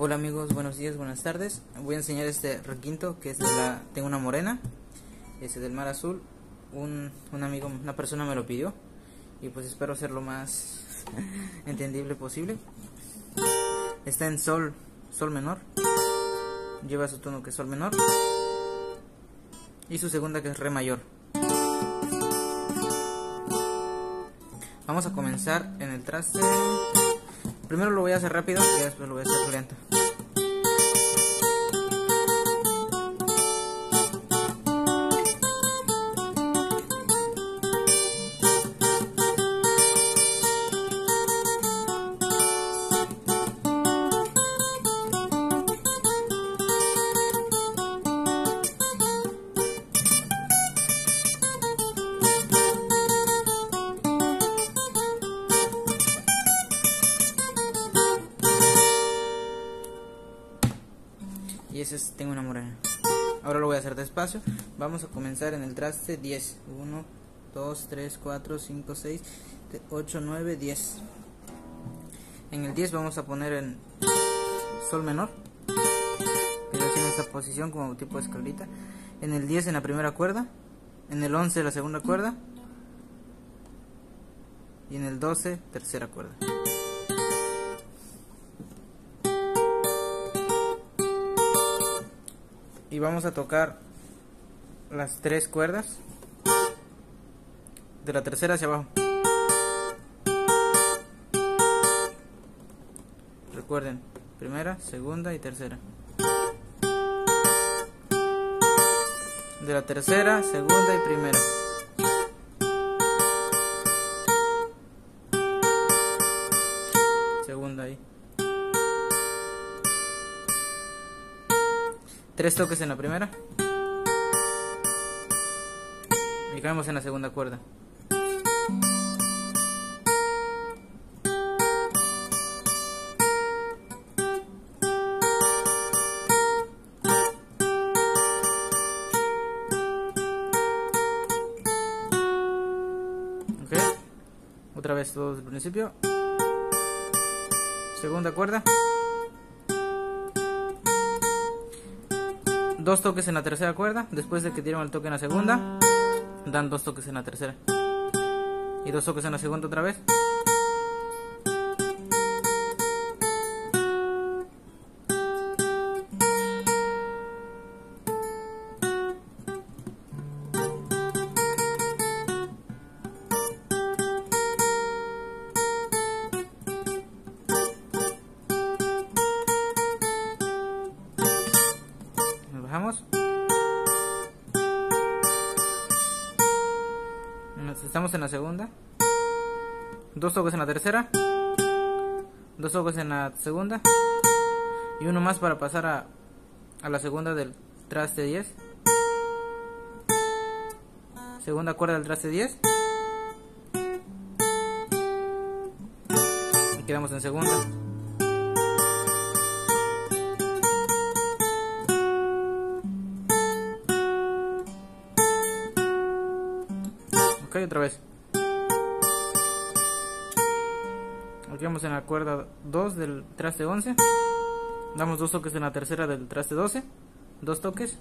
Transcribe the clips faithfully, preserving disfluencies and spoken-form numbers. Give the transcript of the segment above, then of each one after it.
Hola amigos, buenos días, buenas tardes. Voy a enseñar este requinto que es de la, tengo una morena, este del mar azul. Un, un amigo, una persona me lo pidió y pues espero ser lo más entendible posible. Está en sol, sol menor, lleva su tono que es sol menor y su segunda que es re mayor. Vamos a comenzar en el traste. Primero lo voy a hacer rápido y después lo voy a hacer lento. Y ese es tengo una morena. Ahora lo voy a hacer despacio. Vamos a comenzar en el traste diez. uno, dos, tres, cuatro, cinco, seis, ocho, nueve, diez. En el diez vamos a poner en sol menor, pero así en esta posición como tipo de escalita. En el diez en la primera cuerda, en el once la segunda cuerda y en el doce tercera cuerda. Y vamos a tocar las tres cuerdas de la tercera hacia abajo. Recuerden, primera, segunda y tercera. De la tercera, segunda y primera. Segunda ahí. Tres toques en la primera y caemos en la segunda cuerda. Ok, otra vez todo desde el principio. Segunda cuerda. Dos toques en la tercera cuerda, después de que dieron el toque en la segunda, dan dos toques en la tercera y dos toques en la segunda otra vez. Bajamos. Estamos en la segunda. Dos toques en la tercera. Dos toques en la segunda. Y uno más para pasar a, a la segunda del traste diez. Segunda cuerda del traste diez. Y quedamos en segunda. Ok, otra vez. Aquí vamos en la cuerda dos del traste once. Damos dos toques en la tercera del traste doce. Dos toques.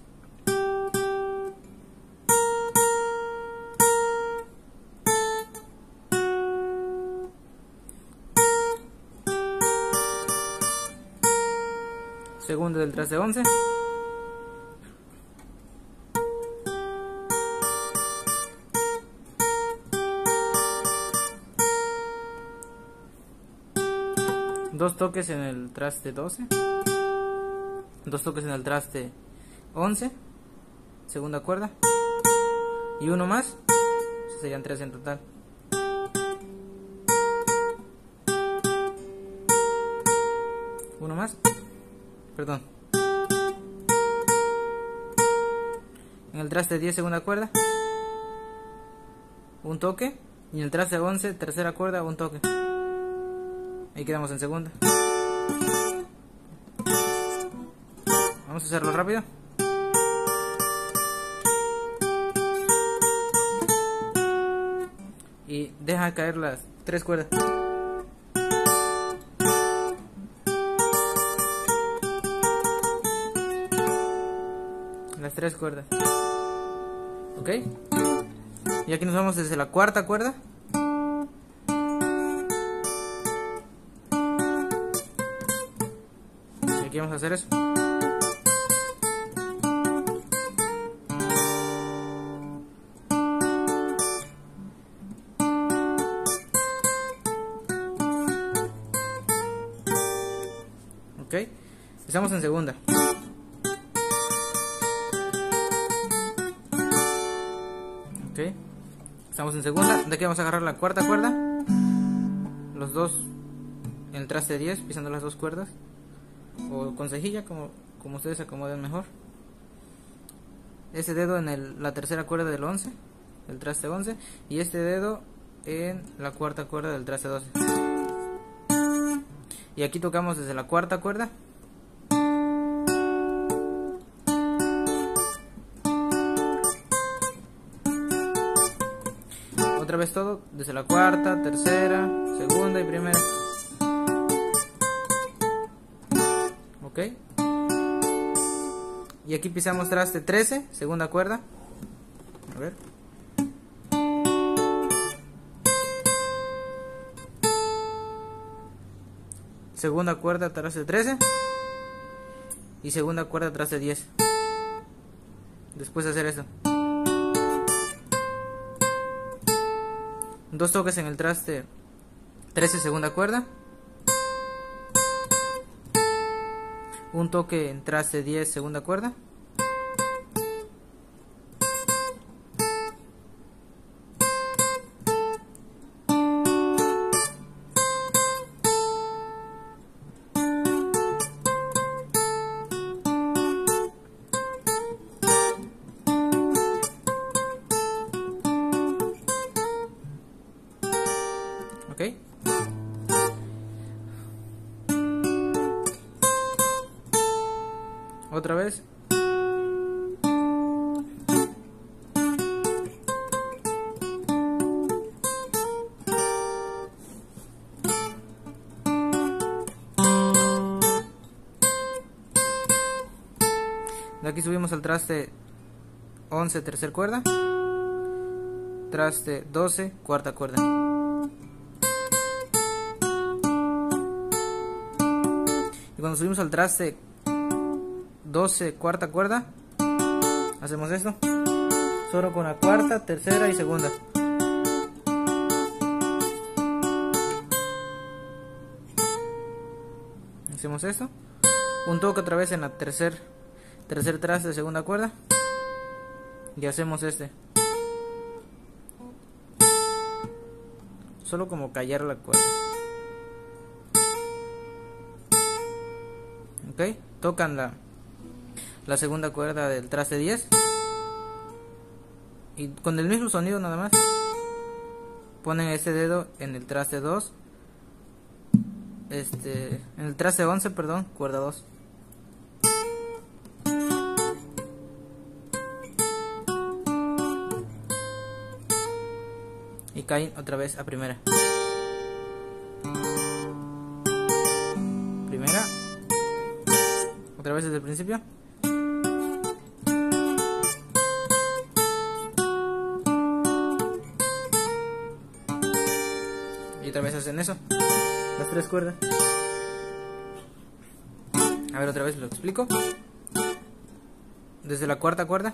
Segunda del traste once. Dos toques en el traste doce. Dos toques en el traste once. Segunda cuerda. Y uno más. Serían tres en total. Uno más. Perdón. En el traste diez, segunda cuerda. Un toque. Y en el traste once, tercera cuerda, un toque. Ahí quedamos en segunda. Vamos a hacerlo rápido. Y deja caer las tres cuerdas. las tres cuerdas. Ok, y aquí nos vamos desde la cuarta cuerda. Y aquí vamos a hacer eso. Ok, estamos en segunda. Ok, estamos en segunda. De aquí vamos a agarrar la cuarta cuerda, los dos en el traste diez, pisando las dos cuerdas, o con cejilla, como, como ustedes se acomoden mejor. Ese dedo en el, la tercera cuerda del once, del traste once, y este dedo en la cuarta cuerda del traste doce. Y aquí tocamos desde la cuarta cuerda. Otra vez todo, desde la cuarta, tercera, segunda y primera. Ok. Y aquí pisamos traste trece, segunda cuerda. A ver. Segunda cuerda, traste trece. Y segunda cuerda, traste diez. Después de hacer eso, dos toques en el traste trece, segunda cuerda. Un toque en traste diez, segunda cuerda. Ok. Otra vez. De aquí subimos al traste once, tercera cuerda. Traste doce, cuarta cuerda. Y cuando subimos al traste doce, cuarta cuerda, hacemos esto, solo con la cuarta, tercera y segunda. Hacemos esto, un toque otra vez en la tercer, tercer traste, segunda cuerda, y hacemos este, solo como callar la cuerda. Ok, tocan la la segunda cuerda del traste diez y con el mismo sonido nada más ponen este dedo en el traste dos, este en el traste once, perdón, cuerda dos, y caen otra vez a primera. Primera, otra vez desde el principio. Y otra vez hacen eso, las tres cuerdas. A ver, otra vez lo explico. Desde la cuarta cuerda,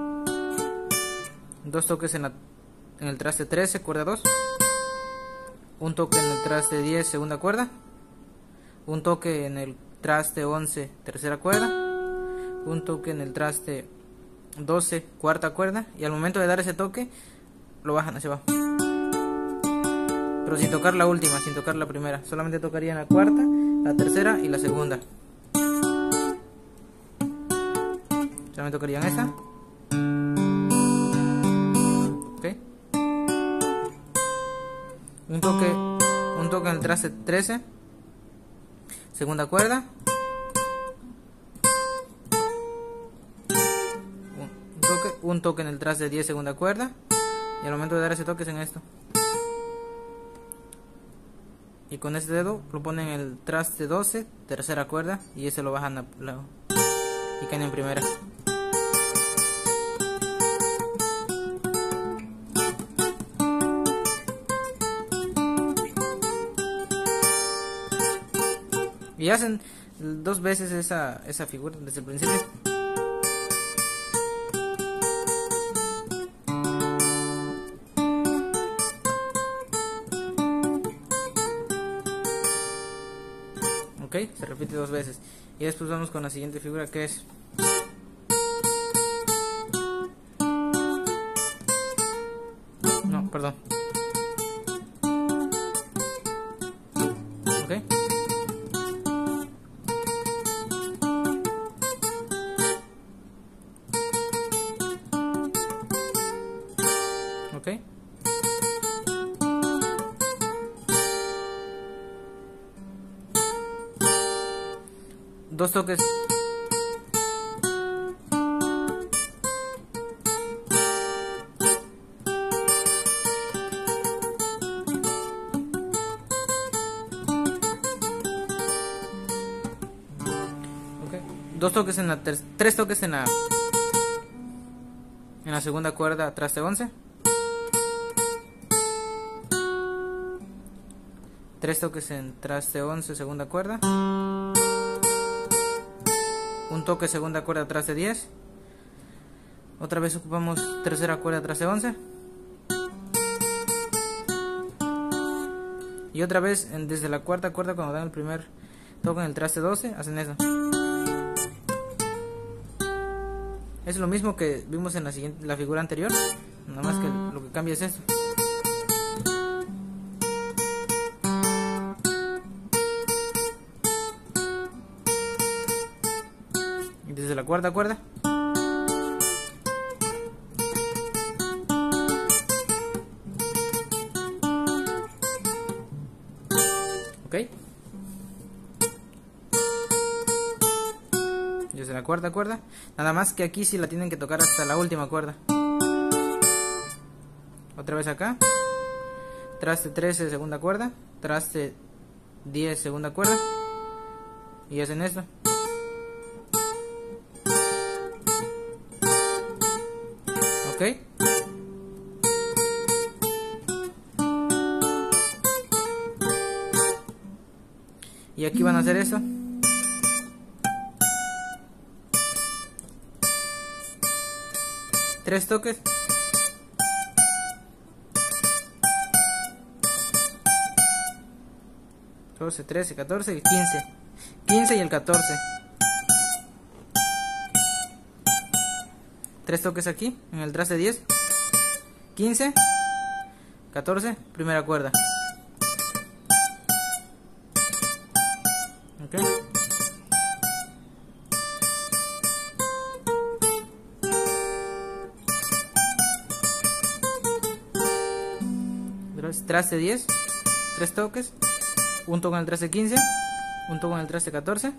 dos toques en, la, en el traste trece, cuerda dos. Un toque en el traste diez, segunda cuerda. Un toque en el traste once, tercera cuerda. Un toque en el traste doce, cuarta cuerda. Y al momento de dar ese toque, lo bajan hacia abajo. Pero sin tocar la última, sin tocar la primera. Solamente tocarían la cuarta, la tercera y la segunda. Solamente tocarían esa. Ok. Un toque, un toque en el traste trece, segunda cuerda. Un toque, un toque en el traste diez, segunda cuerda. Y al momento de dar ese toque es en esto. Y con este dedo lo ponen en el traste doce, tercera cuerda, y ese lo bajan a, lo, y caen en primera. Y hacen dos veces esa, esa figura desde el principio. Ok, se repite dos veces. Y después vamos con la siguiente figura, que es... No, perdón. Ok. Ok. Dos toques. Okay. Dos toques en la ter tres toques en la en la segunda cuerda, traste once. Tres toques en traste once, segunda cuerda. Un toque segunda cuerda, traste diez. Otra vez ocupamos tercera cuerda, traste once. Y otra vez en, desde la cuarta cuerda, cuando dan el primer toque en el traste doce, hacen eso. Es lo mismo que vimos en la siguiente, la figura anterior, nada más que lo que cambia es esto. Y desde la cuarta cuerda. Ok. Desde la cuarta cuerda. Nada más que aquí sí la tienen que tocar hasta la última cuerda. Otra vez acá. Traste trece, segunda cuerda. Traste diez, segunda cuerda. Y hacen esto. Ok. Y aquí van a hacer eso. Tres toques. doce, trece, catorce y quince. quince y el catorce. Tres toques aquí, en el traste diez. quince, catorce, primera cuerda. Ok. Traste diez, tres toques, un toque en el traste quince, un toque en el traste catorce,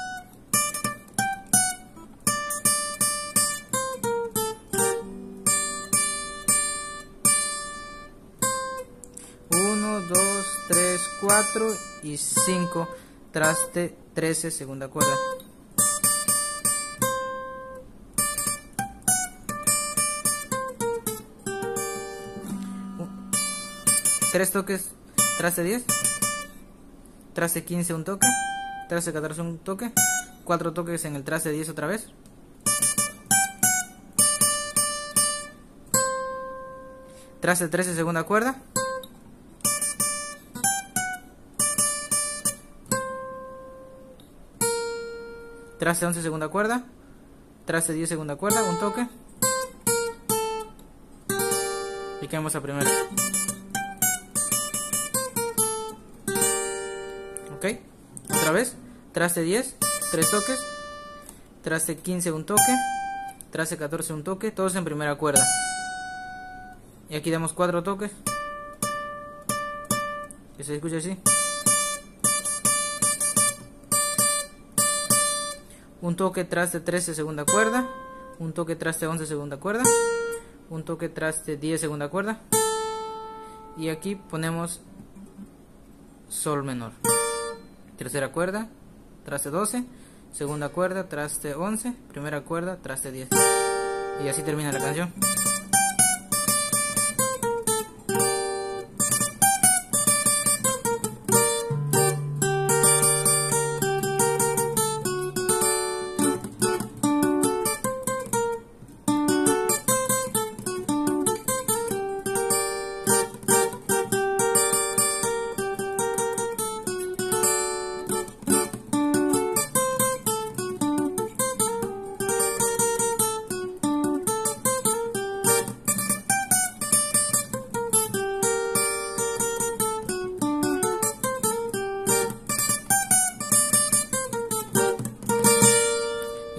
uno, dos, tres, cuatro y cinco, traste trece, segunda cuerda. Tres toques, traste diez, traste quince, un toque, traste catorce, un toque, cuatro toques en el traste diez otra vez, traste trece, segunda cuerda, traste once, segunda cuerda, traste diez, segunda cuerda, un toque, y caemos a primera. Ok, otra vez, traste diez, tres toques, traste quince, un toque, traste catorce, un toque, todos en primera cuerda. Y aquí damos cuatro toques, que se escucha así. Un toque, traste trece, segunda cuerda, un toque, traste once, segunda cuerda, un toque, traste diez, segunda cuerda. Y aquí ponemos sol menor. Tercera cuerda, traste doce, segunda cuerda, traste once, primera cuerda, traste diez. Y así termina la canción.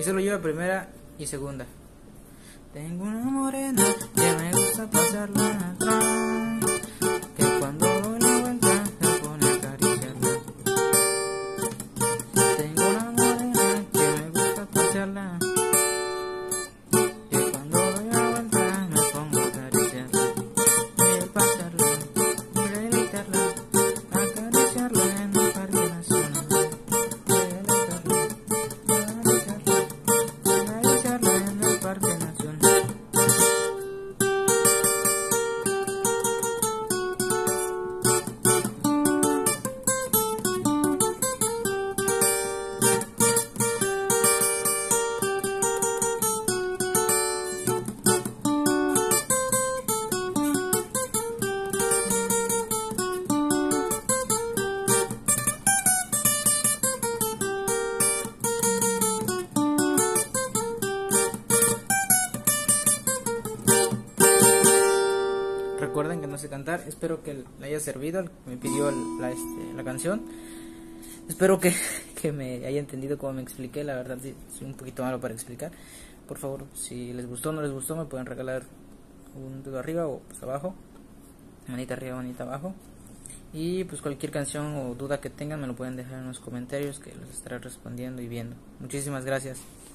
solo lleva primera y segunda. Tengo una morena que me gusta pasarla atrás, que cuando doy la vuelta se pone a acariciarla. Tengo una morena que me gusta pasearla, que cuando doy la vuelta me pongo a acariciarla. Voy a pasarla, voy a deleitarla, a acariciarla en el Parque Nacional. Voy a deleitarla, a acariciarla, a acariciarla en el Parque Nacional. Recuerden que no sé cantar, espero que le haya servido, me pidió la, este, la canción. Espero que, que me haya entendido cómo me expliqué, la verdad sí, soy un poquito malo para explicar. Por favor, si les gustó o no les gustó, me pueden regalar un dedo arriba o pues abajo, manita arriba, manita abajo. Y pues cualquier canción o duda que tengan me lo pueden dejar en los comentarios, que los estaré respondiendo y viendo. Muchísimas gracias.